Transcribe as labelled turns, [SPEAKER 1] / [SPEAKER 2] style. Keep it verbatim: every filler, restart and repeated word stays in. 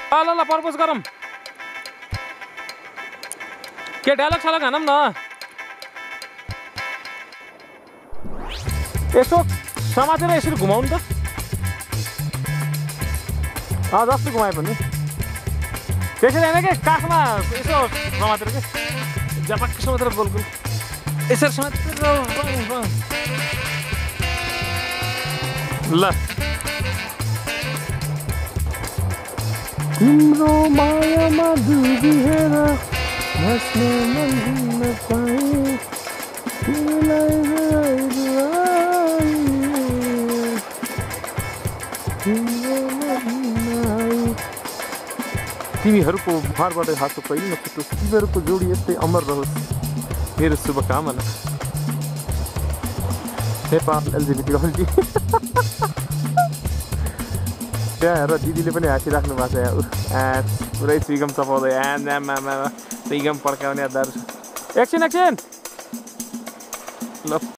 [SPEAKER 1] ल ल प्रपोज गरौँ के डायलग सालग हानौँ न यसो समातेर यसरी घुमाउनु त अँ जस्तो घुमाए पनि त्यसरी होइन कि काखमा यसो समातेर के झपक्क समातेर गोलगोल यसरी समातेर ल तिम्रो मायामा डुबिएर बस्न मन नपाए तिमीहरूको मुहारबाट हाँसो कहिले नछुटोस् तिमीहरूको जोडी यस्तै अमर रहोस् मेरो शुभकामना नेपाल एलजिबिटी कम्युनिटी त्यहाँ हेर दिदीले पनि हाँसिराख्नु भएको छ यहाँ पुरै स्विगम चपाउँदै आमा स्विगम पड्काउने दारु एकछिन एकछिन ल